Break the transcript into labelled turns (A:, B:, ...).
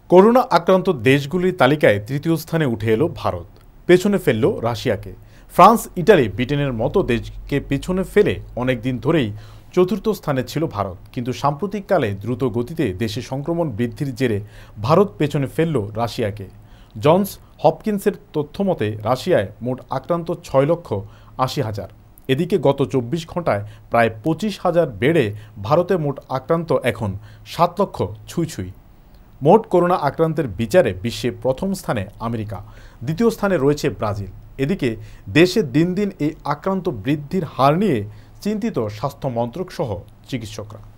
A: Corona আক্রান্ত দেশগুলির তালিকায় তৃতীয় স্থানে উঠে এলো ভারত। পেছনে ফেলল রাশিয়াকে। ফ্রান্স, ইটালি, ব্রিটেনের মতো দেশকে পেছনে ফেলে অনেকদিন ধরেই চতুর্থ স্থানে ছিল ভারত। কিন্তু সাম্প্রতিককালে দ্রুত গতিতে দেশে সংক্রমণ বৃদ্ধির জেরে ভারত পেছনে ফেলল রাশিয়াকে। জনস হপকিন্সের তথ্যমতে রাশিয়ায় মোট আক্রান্ত 6,80,000। এদিকে গত 24 ঘন্টায় প্রায় 25,000 বেড়ে ভারতে মোট আক্রান্ত এখন 7 লক্ষ ছুঁই। মোট করোনা আক্রান্তের বিচারে বিশ্বে প্রথম স্থানে আমেরিকা, দ্বিতীয় স্থানে রয়েছে ব্রাজিল। এদিকে দেশে দিন দিন এই আক্রান্ত বৃদ্ধির হার নিয়ে চিন্তিত স্বাস্থ্য মন্ত্রক সহ চিকিৎসকরা।